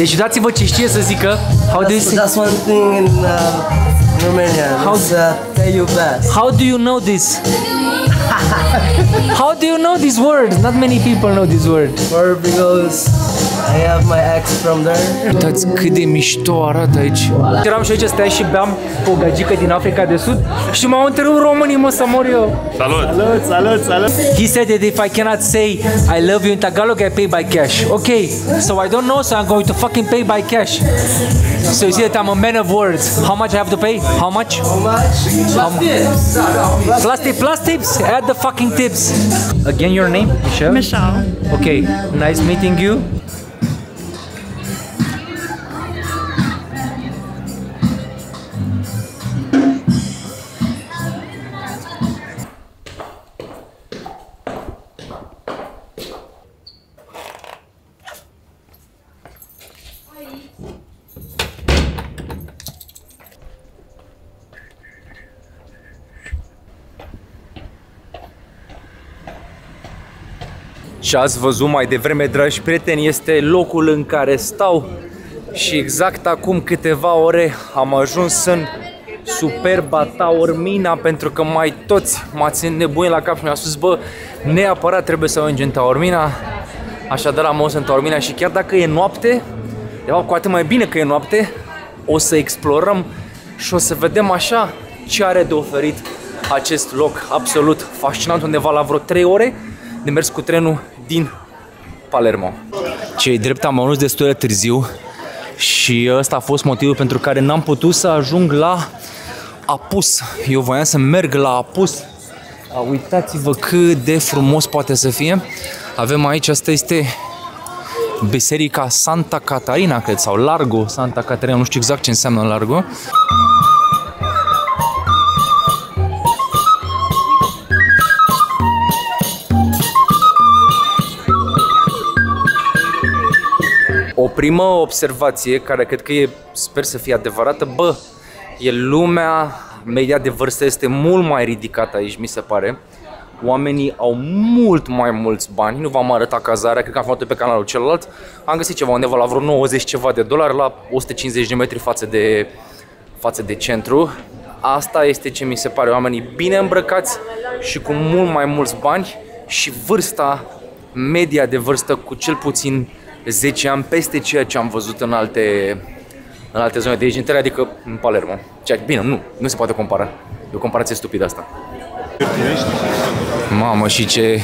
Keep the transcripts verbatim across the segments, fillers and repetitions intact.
Deci uitați-vă ce știe să zică. How do you say? That's one thing in uh, Romanian. How It's uh, te iubesc. How do you know this? How do you know this word? Not many people know this word. Or because I have my ex from there. Uitați cât de mișto arată aici. Eram și aici, stai și beam cu o gagică din Africa de Sud și m-au întrebat românii, mă, să mor eu. Salut! Salut, salut, salut. He said that if I cannot say I love you in Tagalog, I pay by cash. Okay, so I don't know, so I'm going to fucking pay by cash. So you see that I'm a man of words. How much I have to pay? How much? How much? How much? Plus tips, plus tips. Add the fucking tips. Again, your name, Michelle? Michelle. Okay, nice meeting you. Și ați văzut mai devreme, dragi prieteni, este locul în care stau și exact acum câteva ore am ajuns în superba Taormina, pentru că mai toți m-ați înnebunit la cap și mi-au spus, bă, neapărat trebuie să ajungi în Taormina. Așadar am ajuns în Taormina și chiar dacă e noapte, de fapt cu atât mai bine că e noapte, o să explorăm și o să vedem așa ce are de oferit acest loc absolut fascinant, undeva la vreo trei ore de mers cu trenul din Palermo. Cei drept am ajuns destul de târziu și ăsta a fost motivul pentru care n-am putut să ajung la Apus. Eu voiam să merg la Apus. Uitați-vă cât de frumos poate să fie. Avem aici, asta este Biserica Santa Catarina, cred, sau Largo Santa Catarina, nu știu exact ce înseamnă Largo. O primă observație, care cred că e, sper să fie adevărată, bă, e lumea, media de vârstă este mult mai ridicată aici, mi se pare. Oamenii au mult mai mulți bani, nu v-am arătat cazarea, cred că am făcut pe canalul celălalt. Am găsit ceva undeva la vreo nouăzeci ceva de dolari, la o sută cincizeci de metri față de, față de centru. Asta este ce mi se pare, oamenii bine îmbrăcați și cu mult mai mulți bani și vârsta, media de vârstă cu cel puțin zece ani peste ceea ce am văzut în alte, în alte zone de aici, adică în Palermo. Ceea, bine, nu, nu se poate compara. E o comparație stupidă asta. Mamă, și ce...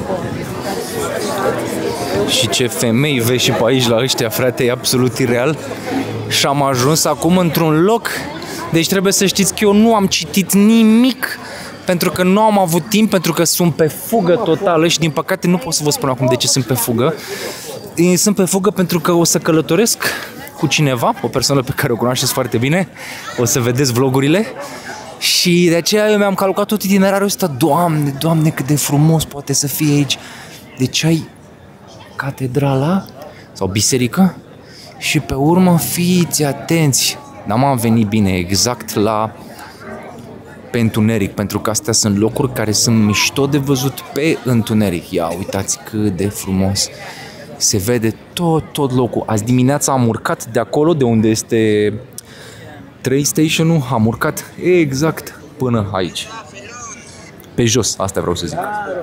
Și ce femei vezi și pe aici la ăștia, frate, e absolut ireal. Și am ajuns acum într-un loc, deci trebuie să știți că eu nu am citit nimic, pentru că nu am avut timp, pentru că sunt pe fugă totală și din păcate nu pot să vă spun acum de ce sunt pe fugă. Sunt pe fugă pentru că o să călătoresc cu cineva, o persoană pe care o cunoașteți foarte bine, o să vedeți vlogurile și de aceea eu mi-am calculat tot itinerariul ăsta. Doamne, Doamne, cât de frumos poate să fie aici. Deci ai catedrala sau biserică și pe urmă fiți atenți. Dar m-am venit bine exact la pe întuneric, pentru că astea sunt locuri care sunt mișto de văzut pe întuneric. Ia uitați cât de frumos. Se vede tot, tot locul. Azi dimineața am urcat de acolo, de unde este train station-ul, am urcat exact până aici. Pe jos, asta vreau să zic.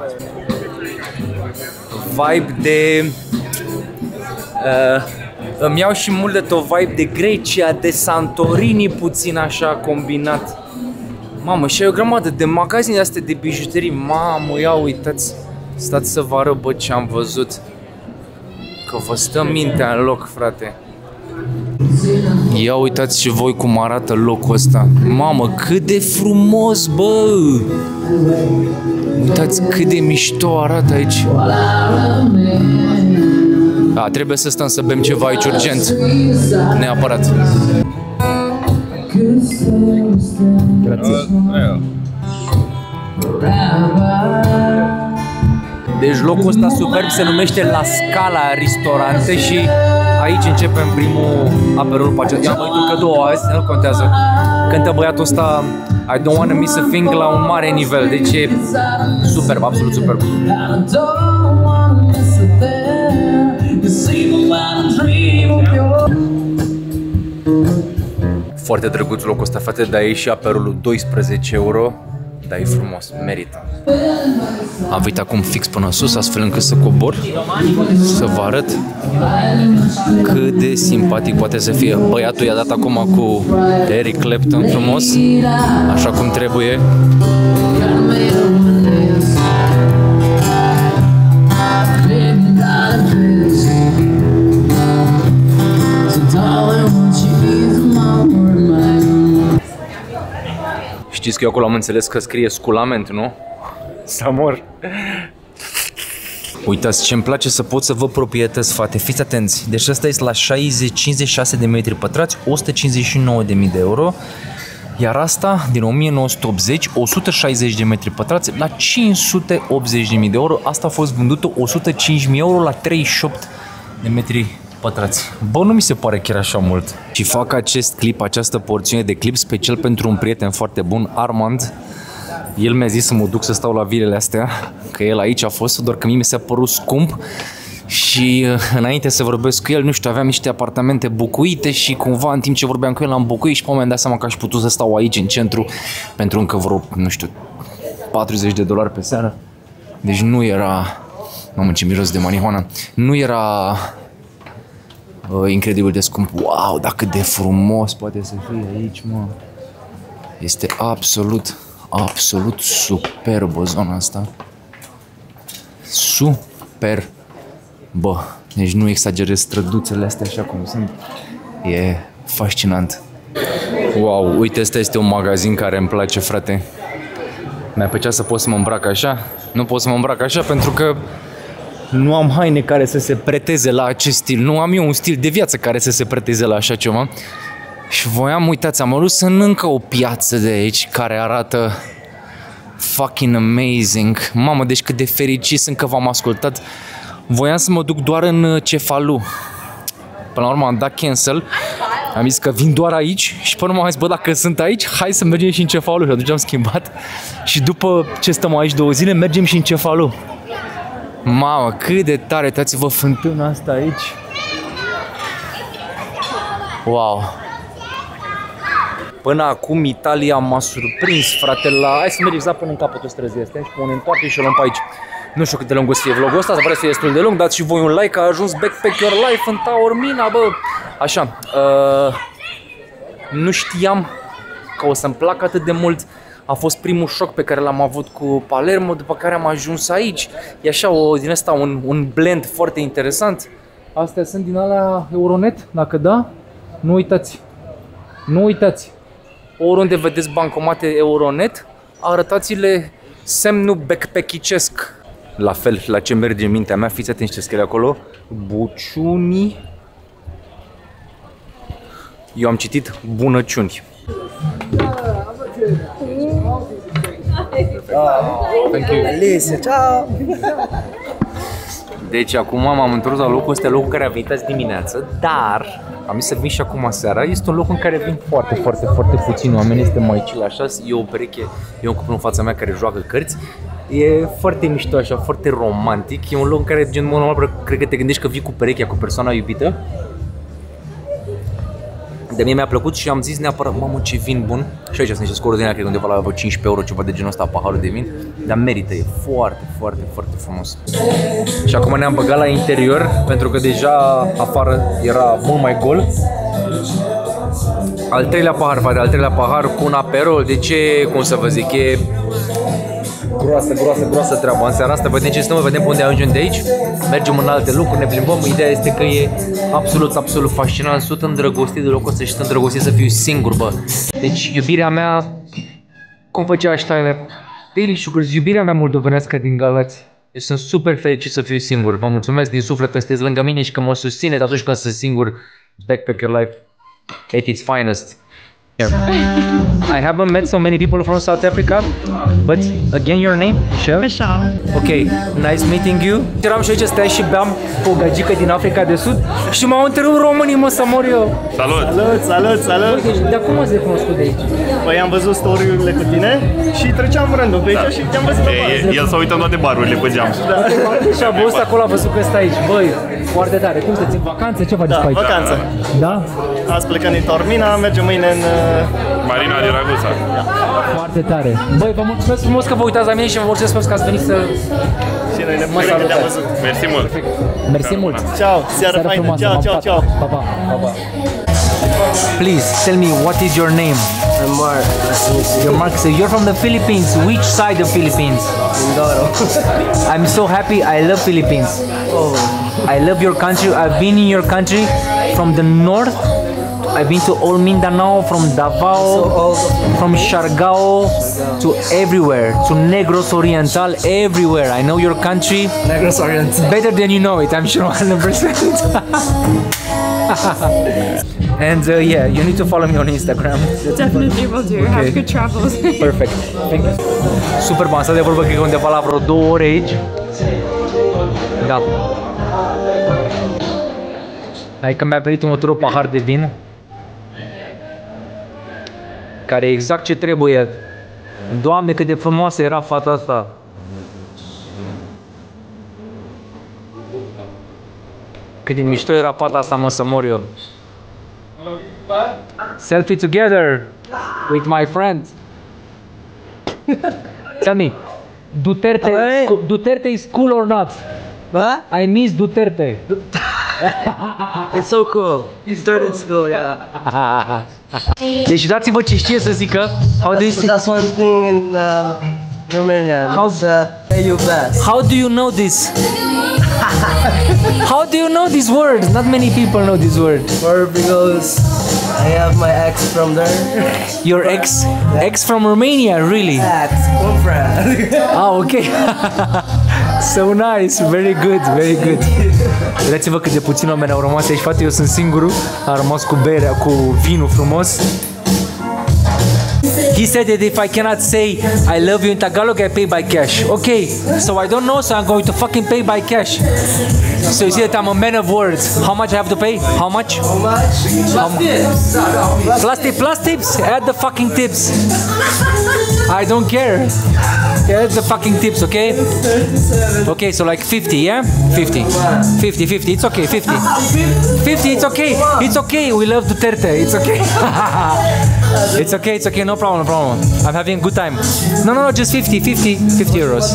Vibe de... Uh, îmi iau și mult de tot vibe de Grecia, de Santorini puțin așa combinat. Mamă, și ai o grămadă de magazine astea de bijuterii. Mamă, ia uitați, stați să vă arăt, bă, ce am văzut. Că vă stă mintea în loc, frate. Ia uitați și voi cum arată locul ăsta. Mamă, cât de frumos, bă! Uitați cât de mișto arată aici. Da, trebuie să stăm să bem ceva aici urgent. Neapărat. Grazie. Deci locul ăsta superb se numește La Scala Ristorante și aici începem primul aperol pacea. I-am băut încă două azi, nu contează. Cântă băiatul ăsta I don't wanna miss a thing la un mare nivel, deci e superb, absolut superb. Foarte drăguț locul ăsta, frate, dar e și aperul doisprezece euro. Dar e frumos, merită. Am venit acum fix până sus, astfel încât să cobor, să vă arăt cât de simpatic poate să fie. Băiatul i-a dat acum cu Eric Clapton frumos, așa cum trebuie. Știți că eu acolo am înțeles că scrie sculament, nu? Să mor. Uitați ce îmi place să pot să văd proprietăți, frate. Fiți atenți. Deci ăsta este la șaizeci, cincizeci și șase de metri pătrați, o sută cincizeci și nouă de mii de euro. Iar asta, din o mie nouă sute optzeci, o sută șaizeci de metri pătrați, la cinci sute optzeci de mii de euro. Asta a fost vândută o sută cinci mii euro la treizeci și opt de metri pătrați. Bă, nu mi se pare chiar așa mult. Și fac acest clip, această porțiune de clip special pentru un prieten foarte bun, Armand. El mi-a zis să mă duc să stau la vilele astea, că el aici a fost, doar că mie mi s-a părut scump. Și înainte să vorbesc cu el, nu știu, aveam niște apartamente bucuite și cumva în timp ce vorbeam cu el am bucuit și pe un moment dat seama că aș putut să stau aici în centru pentru încă vreo, nu știu, patruzeci de dolari pe seară. Deci nu era, mamă ce miros de marihuana, nu era uh, incredibil de scump. Wow, dar cât de frumos poate să fie aici, mă. Este absolut, absolut superbă zona asta. Super. Bă, deci nu exagerez, străduțele astea așa cum sunt. E fascinant. Wow, uite, ăsta este un magazin care îmi place, frate. Mi-a plăcea să pot să mă îmbrac așa. Nu pot să mă îmbrac așa pentru că nu am haine care să se preteze la acest stil. Nu am eu un stil de viață care să se preteze la așa ceva. Și voiam, uitați, am ajuns în încă o piață de aici care arată fucking amazing. Mamă, deci cât de fericit sunt că v-am ascultat. Voiam să mă duc doar în Cefalu. Până la urmă am dat cancel. Am zis că vin doar aici și până m-am zis, bă, dacă sunt aici, hai să mergem și în Cefalu. Și atunci am schimbat. Și după ce stăm aici două zile, mergem și în Cefalu. Mamă, cât de tare, uitați-vă fântâna asta aici. Wow. Până acum Italia m-a surprins, frate, la... Hai să mergem exact până în capătul străzii astea și până ne întoarcem și o luăm pe aici. Nu știu cât de lung o să fie vlogul ăsta, să pare să fie destul de lung, dați și voi un like, a ajuns Backpack Your Life în Taormina, bă. Așa, uh, nu știam că o să-mi placă atât de mult. A fost primul șoc pe care l-am avut cu Palermo, după care am ajuns aici. E așa, o, din asta un, un blend foarte interesant. Astea sunt din alea Euronet, dacă da, nu uitați. Nu uitați. Oriunde vedeți bancomate Euronet, arătați-le semnul backpackicesc. La fel, la ce merge mintea mea, fiți atenți ce scrie acolo. Buciuni. Eu am citit bunăciuni. Thank you. Alice, ciao! Deci acum m-am întors la locul ăsta, locul care a venit azi dimineață, dar am zis să vin și acum seara. Este un loc în care vin foarte, foarte, foarte puțini oameni, este mai chill așa, e o pereche, e un cuplu în fața mea care joacă cărți. E foarte mișto așa, foarte romantic, e un loc în care, gen, normal, cred că te gândești că vii cu perechea, cu persoana iubită. De mie mi-a plăcut și am zis neapărat, mamă, ce vin bun. Și aici sunt niște scoruri din aia, cred undeva la cincisprezece euro, ceva de genul ăsta, paharul de vin. Dar merită, e foarte, foarte, foarte frumos. Și acum ne-am băgat la interior, pentru că deja afară era mult mai gol. Al treilea pahar, frate, al treilea pahar cu un aperol, de ce, cum să vă zic, e groasă, groasă, groasă treaba. În seara asta vedem ce stăm, vedem pe unde ajungem de aici. Mergem în alte lucruri, ne plimbăm. Ideea este că e absolut, absolut fascinant. Sunt îndrăgostit de locul ăsta și sunt îndrăgostit să fiu singur, bă. Deci iubirea mea, cum făcea Steiner, Daily Sugars, iubirea mea moldovenească din Galați. Deci sunt super fericit să fiu singur. Vă mulțumesc din suflet că sunteți lângă mine și că mă susțineți atunci când sunt singur. Backpack Your Life at its finest. I haven't met so many people from South Africa, but again, your name? Michelle? Michelle. Okay, nice meeting you. Eram și aici, stai și beam cu o gagică din Africa de Sud și m-au întrebat românii, mă, să mor eu. Salut! Salut, salut, salut! Deci, de acum ați recunoscut de aici? Păi am văzut story-urile cu tine și treceam rândul pe aici și te-am văzut pe E, el s-a uitat în toate barurile pe geam. Și a văzut acolo, a văzut că stai aici. Băi, foarte tare. Cum sunteți în vacanță? Ce faceți Da, pe aici? vacanță. Da? Azi plecăm din Taormina, mergem mâine în... Marina de Ragusa. Foarte tare. Băi, vă mulțumesc frumos că vă uitați la mine și vă mulțumesc frumos că ați venit să... Și noi ne bucurăm că te-am văzut. Mersi mult! Mersi mult. Ciao, seară faină. frumoasă. Ciao, ciao, ciao. Pa, pa, pa, pa. Please, tell me, what is your name? I'm Mark. Nice to meet you. You're Mark, so you're from the Philippines. Which side of Philippines? Mindoro. I'm so happy. I love Philippines. Oh, I love your country. I've been in your country from the north. I've been to Old Mindanao, from Davao, all from Siargao to everywhere, to Negros Oriental, everywhere. I know your country Negros Oriental. better than you know it, I'm sure one hundred percent. And uh, yeah, you need to follow me on Instagram. Definitely will do. Have good travels. Perfect. Thank you. Super, m-am stat de vorbă, cred că undeva la vreo două ore aici. Da. Hai că mi-a venit următorul pahar de vin, care e exact ce trebuie. Doamne, cât de frumoasă era fata asta. Cât de mișto era fata asta, mă, să mor eu. Selfie together with my friend. Tell me, Duterte, Hey. sco- Duterte is cool or not? What? I miss Duterte. It's so cool. He started school, yeah. Deci dați-vă ce știe să zică. How do you say? That's one thing in uh, Romania. How's- It's, uh, pay you best. How do you know this? How do you know these words? Not many people know this word. Or because I have my ex from there. Your ex, ex from Romania, really? Ex, girlfriend. Ah, okay. So nice, very good, very good. Vedeți-vă cât de puțini oameni au rămas aici, frate, eu sunt singurul, am rămas cu berea, cu vinul frumos. He said that if I cannot say I love you in Tagalog, I pay by cash. Okay, so I don't know, so I'm going to fucking pay by cash. So you see that I'm a man of words. How much I have to pay? How much? How much? Plus tips, plus tips. Add the fucking tips. I don't care. Add the fucking tips, okay? Okay, so like fifty, yeah? fifty. fifty, fifty. It's okay, fifty. fifty, it's okay. It's okay. We love Duterte. It's okay. It's okay, it's okay. No problem, no problem. I'm having a good time. No, no, no, just fifty, fifty, fifty euros.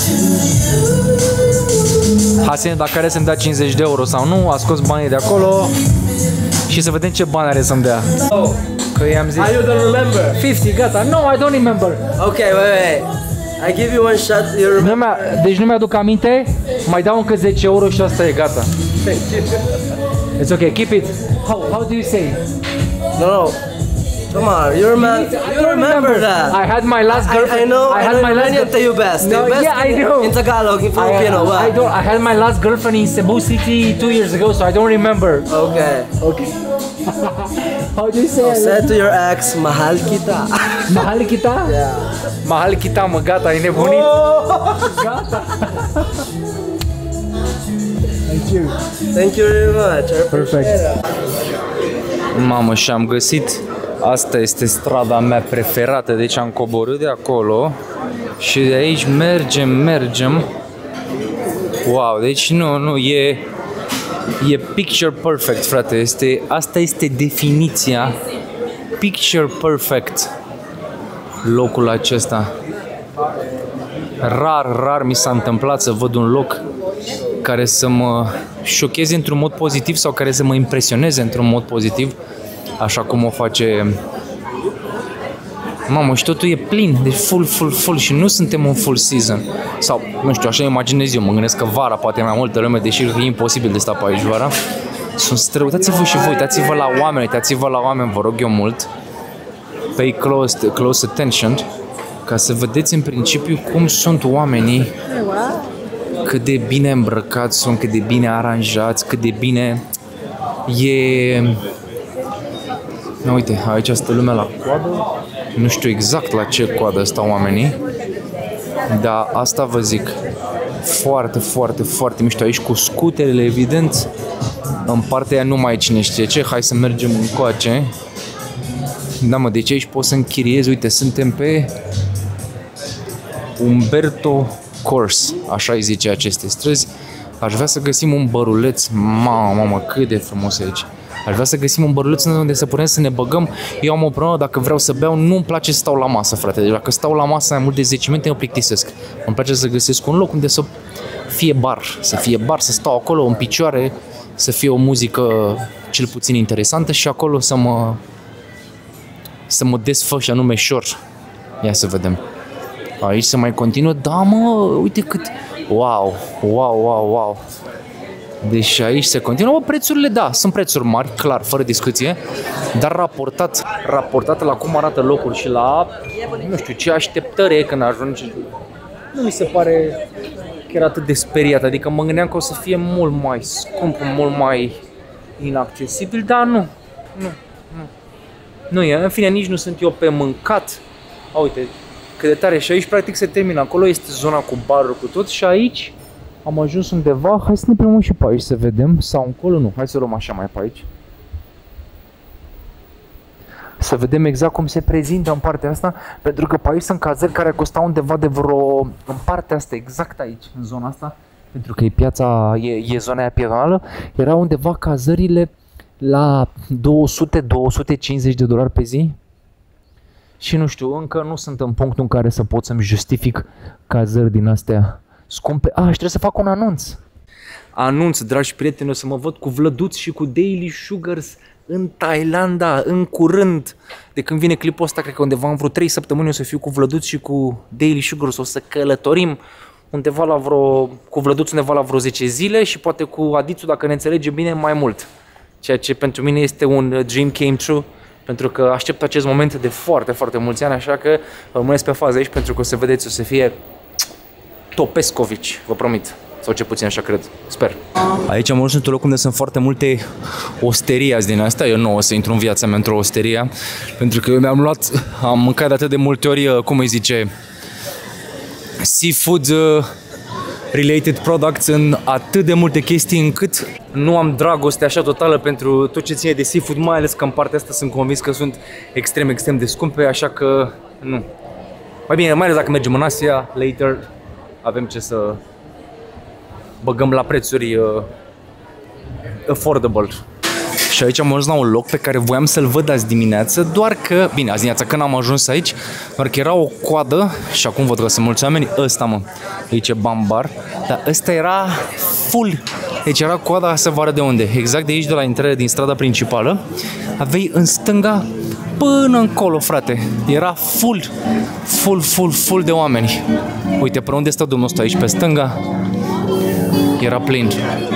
Hasen, dacă are să-mi dea cincizeci de euro sau nu, a scos banii de acolo și să vedem ce bani are să-mi dea. Că i-am zis You don't remember? cincizeci, gata. No, I don't remember. Okay, wait, wait. I give you one shot. You remember? Nu mi-a, deci nu mi-aduc aminte, mai dau încă zece euro și asta e gata. It's okay, keep it. How, how do you say? No, no. Come on, you remember? I You don't remember that? I had my last I, girlfriend. I know. I I had know my last Romanian girlfriend. Tell you best. No, Tell you best yeah, I in, know. In Tagalog, in I, Filipino. uh, What? I don't. I had my last girlfriend in Cebu City two years ago, so I don't remember. Okay. Okay. How do you say? Say to your ex, mahal kita. Mahal kita? Yeah. Mahal kita, mă, gata, e nebunit. Gata. Thank you. Thank you very much. I Perfect. appreciate it. Mamă, și am găsit, asta este strada mea preferată, deci am coborât de acolo și de aici mergem, mergem. Wow, deci nu, nu, e, e picture perfect, frate, este, asta este definiția, picture perfect, locul acesta. Rar, rar mi s-a întâmplat să văd un loc care să mă șocheze într-un mod pozitiv sau care să mă impresioneze într-un mod pozitiv, așa cum o face. Mamă, și totul e plin, deci full, full, full și nu suntem în full season. Sau, nu știu, așa imaginez eu, mă gândesc că vara poate mai multă lume, deși e imposibil de stat pe aici vara. Sunt străi, uitați-vă și voi, uitați-vă la oameni, uitați-vă la oameni, vă rog eu mult. Pay close, close attention, ca să vedeți în principiu cum sunt oamenii, cât de bine îmbrăcați sunt, cât de bine aranjați, cât de bine e... Uite, aici stă lumea la coadă. Nu știu exact la ce coadă stau oamenii. Dar asta vă zic. Foarte, foarte, foarte mișto. Aici cu scuterele, evident. În partea aia nu mai e cine știe ce. Hai să mergem încoace. Da, mă, deci aici pot să închiriez. Uite, suntem pe Umberto Course, așa îi zice aceste străzi. Aș vrea să găsim un băruleț. Mamă, mamă, cât de frumos e aici. Aș vrea să găsim un băruleț unde să putem să ne băgăm. Eu am o problemă, dacă vreau să beau, nu-mi place să stau la masă, frate. Deci dacă stau la masă mai mult de zece minute, mă plictisesc. Îmi place să găsesc un loc unde să fie bar. Să fie bar, să stau acolo în picioare, să fie o muzică cel puțin interesantă și acolo să mă să mă desfă și anume șor. Ia să vedem. Aici se mai continuă. Da, mă, uite cât... Wow, wow, wow, wow. Deci aici se continuă. Bă, prețurile, da, sunt prețuri mari, clar, fără discuție. Dar raportat, raportat la cum arată locul și la, nu știu, ce așteptări e când ajungi, nu mi se pare chiar atât de speriat. Adică mă gândeam că o să fie mult mai scump, mult mai inaccesibil, dar nu. Nu, nu. Nu e, în fine, nici nu sunt eu pe mâncat. A, uite, cât de tare. Și aici practic se termină. Acolo este zona cu barul cu tot și aici am ajuns undeva. Hai să ne plimbăm și pe aici să vedem. Sau încolo, nu. Hai să luăm așa mai pe aici. Să vedem exact cum se prezintă în partea asta. Pentru că pe aici sunt cazări care costau undeva de vreo... În partea asta, exact aici, în zona asta. Pentru că e piața, e, e zona aia pietonală. Erau undeva cazările la două sute - două sute cincizeci de dolari pe zi. Și nu știu, încă nu sunt în punctul în care să pot să-mi justific cazări din astea scumpe. Ah, și trebuie să fac un anunț. Anunț, dragi prieteni, o să mă văd cu Vlăduț și cu Daily Sugars în Thailanda, în curând. De când vine clipul ăsta, cred că undeva în vreo trei săptămâni o să fiu cu Vlăduț și cu Daily Sugars. O să călătorim undeva la vreo, cu Vlăduț undeva la vreo zece zile și poate cu Adițu, dacă ne înțelege bine, mai mult. Ceea ce pentru mine este un dream came true. Pentru că aștept acest moment de foarte, foarte mulți ani, așa că rămâneți pe fază aici pentru că o să vedeți, o să fie Topescovici, vă promit. Sau ce puțin așa cred, sper. Aici am ajuns într-un loc unde sunt foarte multe osterii din astea. Eu nu o să intru în viața mea într-o osterie, pentru că eu mi-am luat, am mâncat de atât de multe ori, cum îi zice, seafood related products în atât de multe chestii încât nu am dragoste așa totală pentru tot ce ține de seafood, mai ales că în partea asta sunt convins că sunt extrem, extrem de scumpe, așa că nu. Mai bine, mai ales dacă mergem în Asia, later, avem ce să băgăm la prețuri uh, affordable. Și aici am ajuns la un loc pe care voiam să-l văd azi dimineață, doar că, bine, azi dimineața când am ajuns aici, doar că era o coadă și acum văd că sunt mulți oameni, ăsta mă, aici e Bambar, dar ăsta era full, deci era coada, să vă arăt de unde, exact de aici, de la intrare din strada principală, aveai în stânga până încolo, frate, era full, full, full, full de oameni. Uite, pe unde stă domnul ăsta aici, pe stânga, era plin.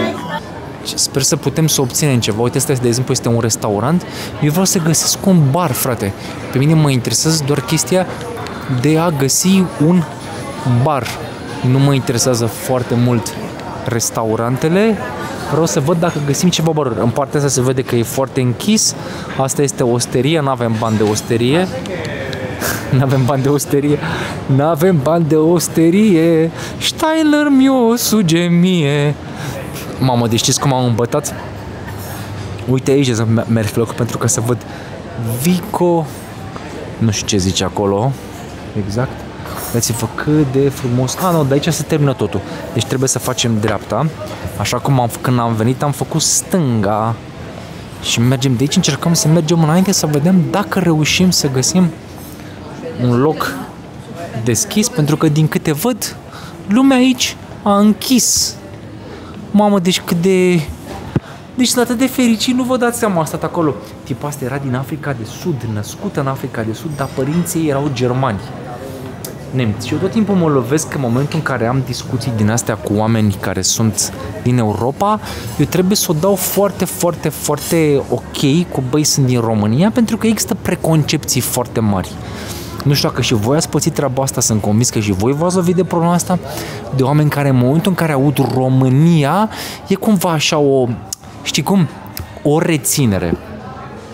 Sper să putem să obținem ceva. Uite, asta, de exemplu, este un restaurant. Eu vreau să găsesc un bar, frate. Pe mine mă interesează doar chestia de a găsi un bar. Nu mă interesează foarte mult restaurantele. Vreau să văd dacă găsim ceva baruri. În partea asta se vede că e foarte închis. Asta este osterie, nu avem bani de osterie. Nu avem bani de osterie. Nu avem bani de osterie. Steiler mi-o suge mie. Mamă, deci știți cum am îmbătat? Uite aici să merg pe loc pentru că să văd Vico. Nu știu ce zice acolo exact. Uitați-vă cât de frumos. Ah, nu, de aici se termină totul. Deci trebuie să facem dreapta. Așa cum am, când am venit am făcut stânga. Și mergem de aici, încercăm să mergem înainte să vedem dacă reușim să găsim un loc deschis. Pentru că din câte văd, lumea aici a închis. Mamă, deci cât de... Deci sunt atât de fericit, nu vă dați seama, a stat acolo. Tipa asta era din Africa de Sud, născută în Africa de Sud, dar părinții erau germani. Nemți. Și eu tot timpul mă lovesc în momentul în care am discuții din astea cu oameni care sunt din Europa, eu trebuie să o dau foarte, foarte, foarte ok cu băi sunt din România, pentru că există preconcepții foarte mari. Nu știu dacă și voi ați pățit treaba asta, sunt convins că și voi v-ați lovit de problema asta, de oameni care în momentul în care aud România, e cumva așa o, știi cum, o reținere.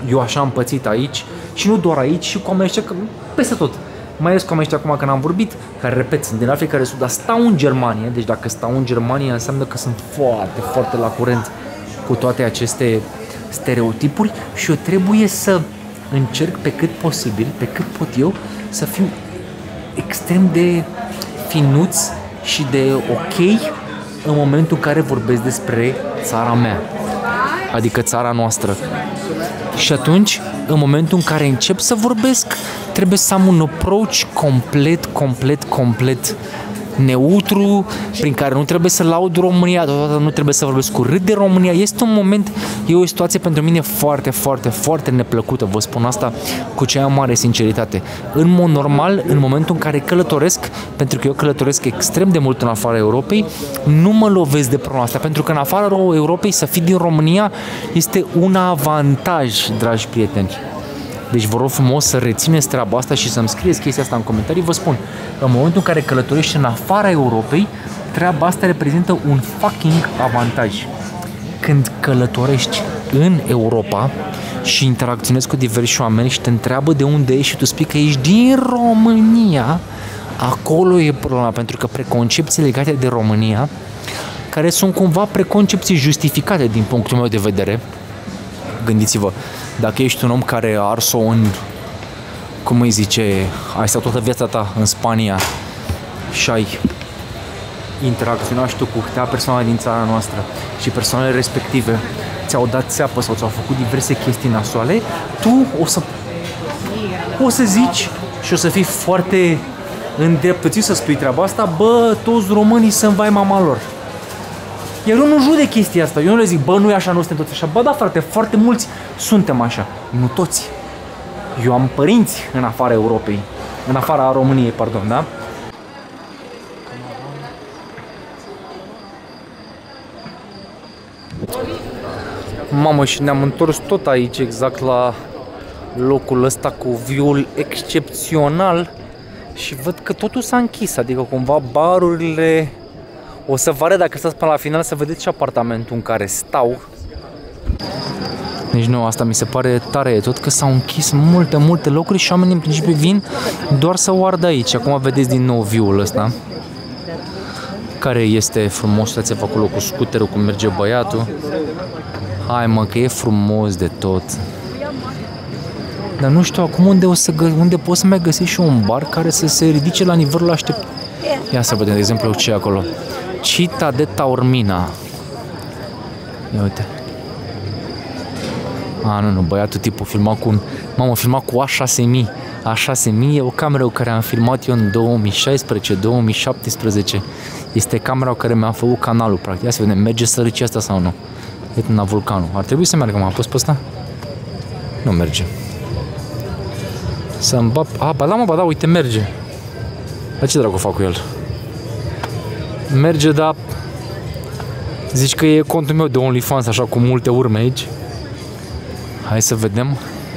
Eu așa am pățit aici și nu doar aici, și cu oamenii ăștia, că peste tot. Mai ales cu oamenii ăștia acum când am vorbit, care, repet, sunt din Africa de Sud, dar stau în Germania, deci dacă stau în Germania înseamnă că sunt foarte, foarte la curent cu toate aceste stereotipuri și eu trebuie să încerc pe cât posibil, pe cât pot eu, să fiu extrem de finuț și de ok în momentul în care vorbesc despre țara mea, adică țara noastră. Și atunci, în momentul în care încep să vorbesc, trebuie să am un approach complet, complet, complet neutru, prin care nu trebuie să laud România, totodată nu trebuie să vorbesc urât de România. Este un moment, e o situație pentru mine foarte, foarte, foarte neplăcută, vă spun asta cu cea mai mare sinceritate. În mod normal, în momentul în care călătoresc, pentru că eu călătoresc extrem de mult în afara Europei, nu mă lovesc de problema asta, pentru că în afara Europei să fii din România este un avantaj, dragi prieteni. Deci vă rog frumos să rețineți treaba asta și să-mi scrieți chestia asta în comentarii. Vă spun, în momentul în care călătorești în afara Europei, treaba asta reprezintă un fucking avantaj. Când călătorești în Europa și interacționezi cu diversi oameni și te întreabă de unde ești și tu spui că ești din România, acolo e problema, pentru că preconcepții legate de România, care sunt cumva preconcepții justificate din punctul meu de vedere, gândiți-vă, dacă ești un om care a ars-o în, cum îi zice, ai stat toată viața ta în Spania și ai interacționat și tu cu câteva persoane din țara noastră și persoanele respective ți-au dat țeapă sau ți-au făcut diverse chestii nasoale, tu o să, o să zici și o să fii foarte îndreptățit să spui treaba asta, bă, toți românii sunt vai mama lor. Iar eu nu judec chestia asta, eu nu le zic, bă, nu e așa, nu suntem toți așa. Bă, da, frate, foarte mulți suntem așa, nu toți. Eu am părinți în afara Europei, în afara României, pardon, da? Mamă, și ne-am întors tot aici, exact la locul ăsta cu view-ul excepțional și văd că totul s-a închis, adică cumva barurile... O să vă arăt, dacă stați până la final, să vedeți și apartamentul în care stau. Deci nu, asta mi se pare tare, tot că s-au închis multe, multe locuri și oamenii în principiu vin doar să o ardă aici. Acum vedeți din nou view-ul ăsta, care este frumos, uitați-vă acolo cu scuterul, cum merge băiatul. Hai mă, că e frumos de tot. Dar nu știu acum unde, o să gă- unde pot să mai găsesc și un bar care să se ridice la nivelul aștept. Ia să vedem, de exemplu, ce e acolo. Cita de Taormina. Ia uite. A, nu, nu, băiatul tipul filmat cu un... Mamă, filmat cu A șase mii. A șase mii e o cameră cu care am filmat eu în două mii șaisprezece două mii șaptesprezece. Este camera cu care mi-am făcut canalul, practic. Ia să vedem, merge sărăcia asta sau nu? Etna Vulcanul. Ar trebui să meargă, m-am pus pe ăsta? Nu merge. Să-mi bap... A, ba da, mă, ba da, uite, merge. Dar ce dracu fac cu el? Merge, dar... Zici că e contul meu de OnlyFans, așa, cu multe urme aici. Hai să vedem.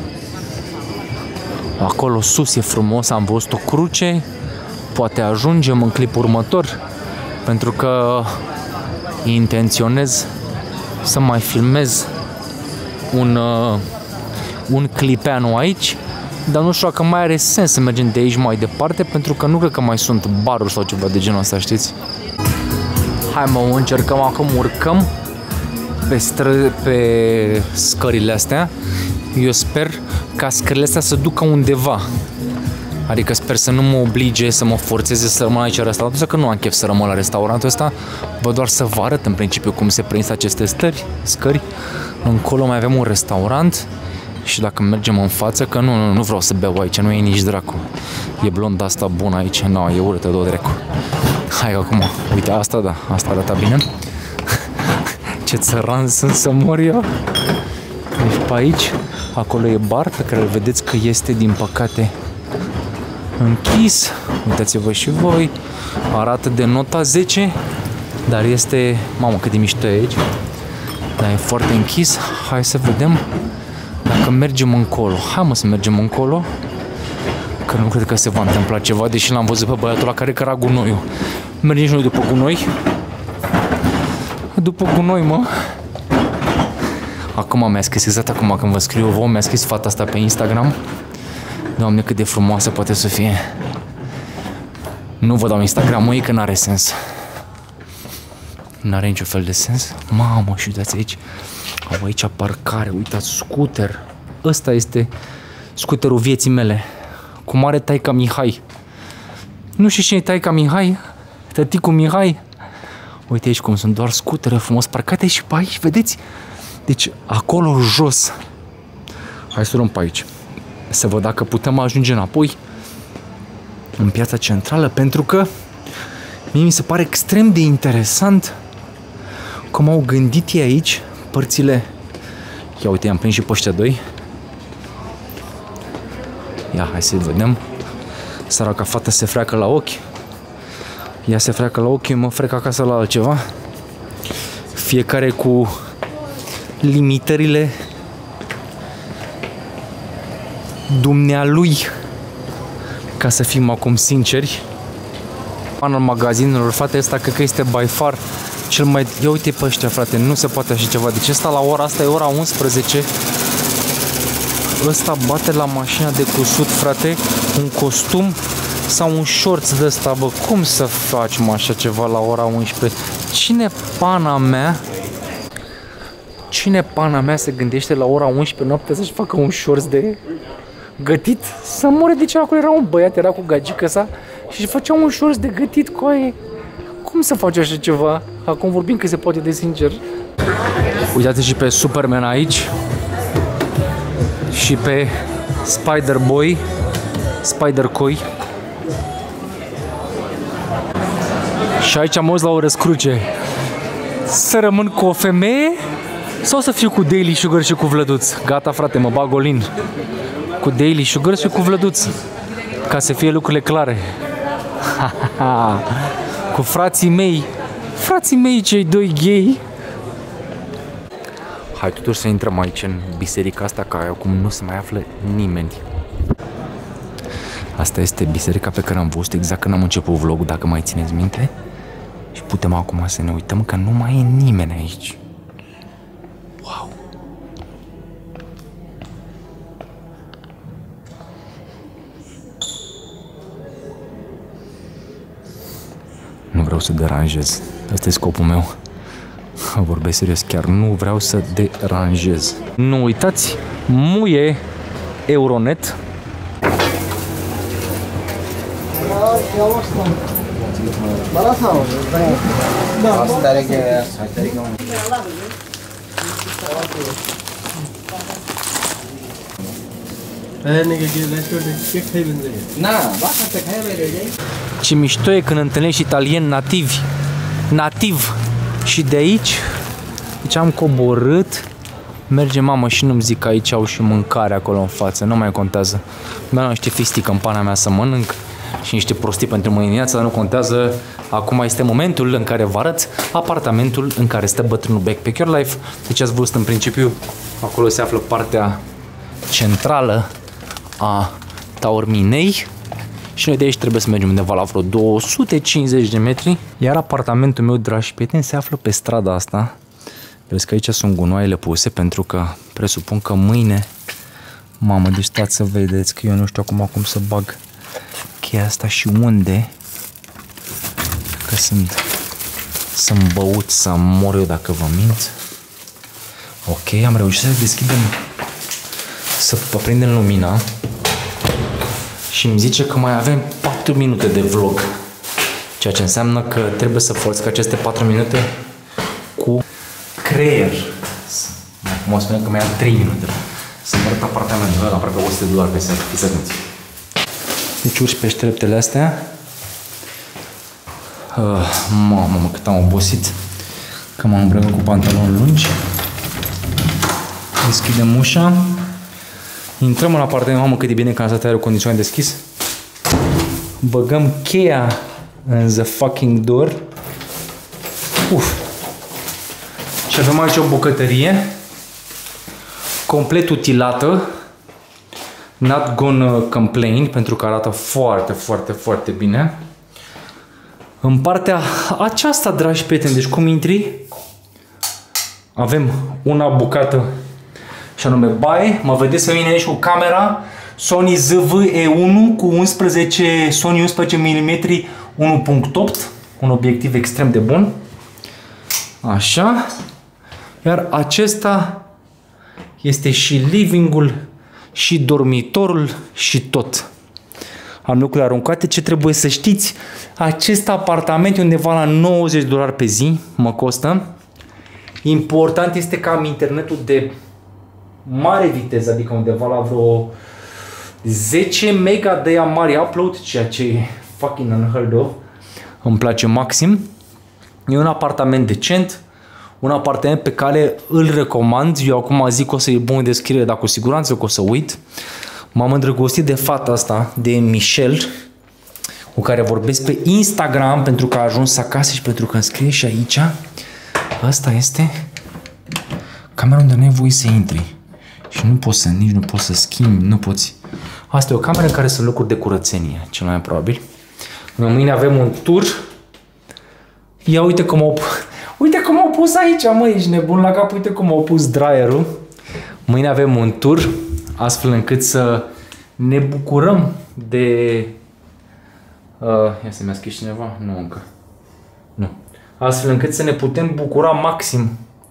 Acolo sus e frumos, am văzut o cruce. Poate ajungem în clipul următor, pentru că intenționez să mai filmez un, uh, un clipeanu aici, dar nu știu dacă mai are sens să mergem de aici mai departe, pentru că nu cred că mai sunt baruri sau ceva de genul ăsta, știți? Hai mă, încercăm acum, urcăm pe, stră, pe scările astea. Eu sper ca scările astea să ducă undeva. Adică sper să nu mă oblige, să mă forțeze să rămân aici la restaurantul ăsta, că nu am chef să rămân la restaurantul ăsta. Vă doar să vă arăt în principiu cum se prind aceste stări, scări. Încolo mai avem un restaurant și dacă mergem în față, că nu, nu, nu vreau să beau aici, nu e nici dracu. E blond asta bună aici, nu, e urâtă, două dracu. Hai acum, uite, asta da, asta arată bine. Ce țăran sunt să mor eu. Deci pe aici, acolo e bar pe care îl vedeți că este din păcate închis. Uitați-vă și voi, arată de nota zece, dar este, mamă cât de mișto e aici. Dar e foarte închis. Hai să vedem dacă mergem încolo. Hai mă să mergem încolo, că nu cred că se va întâmpla ceva, deși l-am văzut pe băiatul la care căra gunoiul. Mergem și noi după gunoi. După gunoi, mă. Acum mi-a scris, exact acum când vă scriu vouă, mi-a scris fata asta pe Instagram. Doamne, cât de frumoasă poate să fie. Nu vă dau Instagram-ul ei că n-are sens. N-are niciun fel de sens. Mamă, și uitați aici. Au aici parcare, uitați, scooter. Ăsta este scooterul vieții mele. Cu mare taica Mihai. Nu știu cine e taica Mihai. Tăticul Mihai. Uite aici cum sunt doar scutere frumos parcate și pe aici, vedeți? Deci acolo jos. Hai să luăm pe aici. Să văd dacă putem ajunge înapoi în piața centrală, pentru că mie mi se pare extrem de interesant cum au gândit ei aici părțile. Ia uite, i-am prins și pe ăștia doi. Ia, hai să vedem. Săraca fată se freacă la ochi. Ea se freacă la ochi, eu mă frec acasă la altceva. Fiecare cu limitările dumnealui, ca să fim acum sinceri. Anul magazinelor, frate, ăsta cred că este by far cel mai... Ia uite pe ăștia, frate, nu se poate așa ceva. Deci ăsta la ora asta e ora unsprezece. Ăsta bate la mașina de cusut, frate, un costum sau un shorts de ăsta, bă. Cum să facem așa ceva la ora unsprezece? Cine pana mea Cine pana mea se gândește la ora unsprezece noaptea să-și facă un shorts de gătit? Să mure, de ce acolo era un băiat, era cu gagică sa și își făcea un shorts de gătit cu aia. Cum să faci așa ceva? Acum vorbim că se poate, de sincer. Uitați și pe Superman aici. Și pe Spider-Boy, Spider-Coi. Și aici am auzit la o răscruce. Să rămân cu o femeie sau să fiu cu Daily Sugar și cu Vlăduț? Gata, frate, mă bag all in. Cu Daily Sugar și cu Vlăduț, ca să fie lucrurile clare. Cu frații mei, frații mei cei doi gay. Hai totuși să intrăm aici în biserica asta, că acum nu se mai află nimeni. Asta este biserica pe care am văzut exact când am început vlogul, dacă mai țineți minte. Și putem acum să ne uităm că nu mai e nimeni aici. Wow! Nu vreau să deranjez. Asta e scopul meu. Vorbesc serios, chiar nu vreau să deranjez. Nu uitați, muie Euronet. Ce mișto e când întâlnești italieni nativi. Nativ. Și de aici, deci am coborât. Merge mamă și nu-mi zic că aici au și mâncare acolo în față. Nu mai contează. Mi-am niște fistică în pana mea să mănânc și niște prostii pentru mâine dimineața, dar nu contează. Acum este momentul în care vă arăt apartamentul în care stă bătrânul Backpack Your Life. Deci ați văzut în principiu, acolo se află partea centrală a Taorminei. Și noi de aici trebuie să mergem undeva la vreo două sute cincizeci de metri. Iar apartamentul meu, dragi prieteni, se află pe strada asta. Vezi că aici sunt gunoaiele puse, pentru că presupun că mâine... Mamă, deci stați să vedeți că eu nu știu acum cum să bag cheia asta și unde. Că sunt... Sunt băut să mor eu dacă vă mint. Ok, am reușit să deschidem... Să aprindem lumina. Și îmi zice că mai avem patru minute de vlog. Ceea ce înseamnă că trebuie să folosesc aceste patru minute cu creier. Cum o spune că mai am trei minute. Să mă arăt apartamentul ăla, aproape o sută de dolari pe seară. Fiți atenți. Deci urci pe ștreptele astea. Uh, mamă, mă, cât am obosit. Că m-am îmbrăcat cu pantaloni lungi. Deschidem ușa. Intrăm în apartament, mamă cât de bine că am stat aerul condiționat deschis. Băgăm cheia în the fucking door. Uf. Și avem aici o bucătărie complet utilată. Not gonna complain, pentru că arată foarte, foarte, foarte bine. În partea aceasta, dragi prieteni, deci cum intri, avem una bucată și anume baie. Mă vedeți pe mine aici cu camera Sony Z V E unu cu unsprezece, Sony unsprezece milimetri unu punct opt, un obiectiv extrem de bun. Așa. Iar acesta este și living-ul, și dormitorul, și tot. Am lucrurile aruncate. Ce trebuie să știți? Acest apartament e undeva la nouăzeci de dolari pe zi, mă costă. Important este că am internetul de mare viteză, adică undeva la vreo zece mega de mare upload, ceea ce e fucking unheard of. Îmi place maxim. E un apartament decent, un apartament pe care îl recomand. Eu acum zic că o să e bun în descriere, dar cu siguranță că o să uit. M-am îndrăgostit de fata asta, de Michelle, cu care vorbesc pe Instagram pentru că a ajuns acasă și pentru că îmi scrie și aici. Asta este camera unde nu ai voie să intri. Și nu poți să, nici nu poți să schimbi, nu poți. Asta e o cameră în care sunt locuri de curățenie, cel mai probabil. Mâine avem un tur. Ia uite cum au, uite cum au pus aici, mă, ești nebun la cap, uite cum au pus dryerul. Mâine avem un tur, astfel încât să ne bucurăm de... Uh, ia să-mi a scris cineva? Nu încă. Nu. Astfel încât să ne putem bucura maxim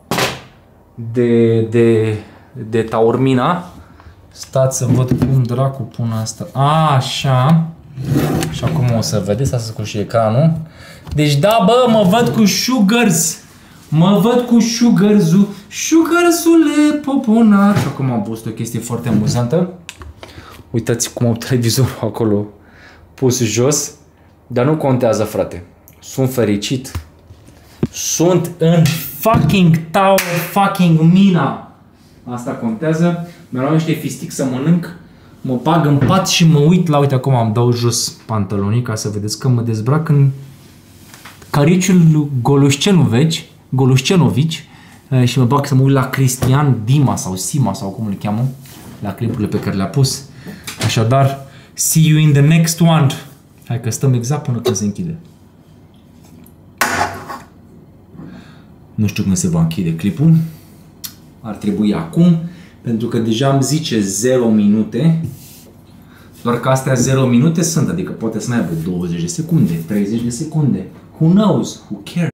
de, de, de taormina. Stați să văd cum dracu pun asta. A, așa. Și acum o să vedeți, asta cu și ecranul. Deci da, bă, mă văd cu sugars. Mă văd cu sugars-ul. Sugars-ule poponar. Și acum am pus o chestie foarte amuzantă. Uitați cum au televizorul acolo pus jos. Dar nu contează, frate. Sunt fericit. Sunt în fucking tower, fucking mina. Asta contează. Mi-am luat niște fistic să mănânc. Mă bag în pat și mă uit la, uite acum am dau jos pantalonii ca să vedeți că mă dezbrac în cariciul lui Golușcenovici, Golușcenovici și mă bag să mă uit la Cristian Dima sau Sima sau cum îl cheamă, la clipurile pe care le-a pus. Așadar, see you in the next one. Hai că stăm exact până când se închide. Nu știu când se va închide clipul. Ar trebui acum, pentru că deja îmi zice zero minute. Doar că astea zero minute sunt, adică poate să n-aibă douăzeci de secunde, treizeci de secunde. Who knows? Who cares?